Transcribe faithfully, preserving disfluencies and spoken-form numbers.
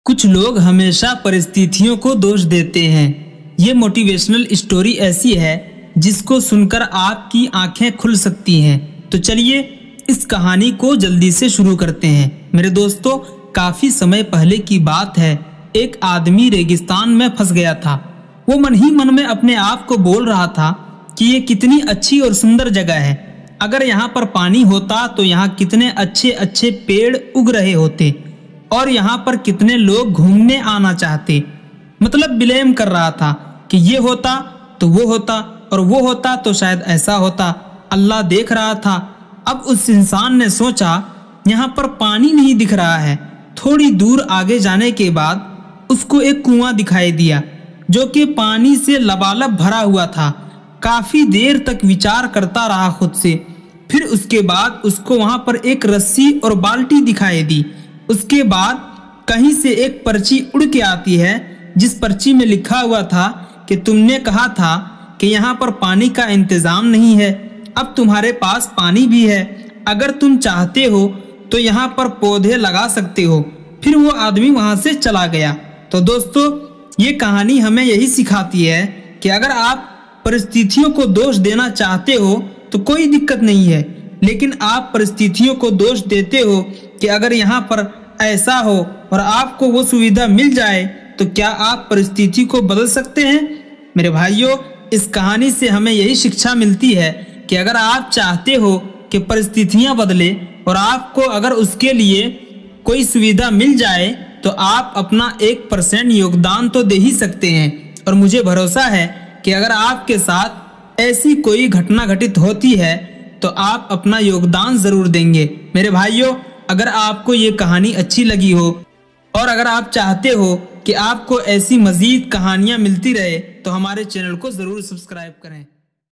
कुछ लोग हमेशा परिस्थितियों को दोष देते हैं। ये मोटिवेशनल स्टोरी ऐसी है जिसको सुनकर आपकी आंखें खुल सकती हैं। तो चलिए इस कहानी को जल्दी से शुरू करते हैं। मेरे दोस्तों, काफी समय पहले की बात है। एक आदमी रेगिस्तान में फंस गया था। वो मन ही मन में अपने आप को बोल रहा था कि ये कितनी अच्छी और सुंदर जगह है। अगर यहाँ पर पानी होता तो यहाँ कितने अच्छे अच्छे पेड़ उग रहे होते और यहाँ पर कितने लोग घूमने आना चाहते। मतलब ब्लेम कर रहा था कि ये होता तो वो होता और वो होता तो शायद ऐसा होता। अल्लाह देख रहा था। अब उस इंसान ने सोचा यहाँ पर पानी नहीं दिख रहा है। थोड़ी दूर आगे जाने के बाद उसको एक कुआं दिखाई दिया जो कि पानी से लबालब भरा हुआ था। काफी देर तक विचार करता रहा खुद से। फिर उसके बाद उसको वहां पर एक रस्सी और बाल्टी दिखाई दी। उसके बाद कहीं से एक पर्ची उड़ के आती है जिस पर्ची में लिखा हुआ था कि तुमने कहा था कि यहाँ पर पानी का इंतजाम नहीं है, अब तुम्हारे पास पानी भी है। अगर तुम चाहते हो तो यहाँ पर पौधे लगा सकते हो। फिर वो आदमी वहां से चला गया। तो दोस्तों, ये कहानी हमें यही सिखाती है कि अगर आप परिस्थितियों को दोष देना चाहते हो तो कोई दिक्कत नहीं है, लेकिन आप परिस्थितियों को दोष देते हो कि अगर यहाँ पर ऐसा हो और आपको वो सुविधा मिल जाए तो क्या आप परिस्थिति को बदल सकते हैं? मेरे भाइयों, इस कहानी से हमें यही शिक्षा मिलती है कि अगर आप चाहते हो कि परिस्थितियां बदले और आपको अगर उसके लिए कोई सुविधा मिल जाए तो आप अपना एक परसेंट योगदान तो दे ही सकते हैं। और मुझे भरोसा है कि अगर आपके साथ ऐसी कोई घटना घटित होती है तो आप अपना योगदान जरूर देंगे। मेरे भाइयों, अगर आपको ये कहानी अच्छी लगी हो और अगर आप चाहते हो कि आपको ऐसी मजीद कहानियां मिलती रहे तो हमारे चैनल को जरूर सब्सक्राइब करें।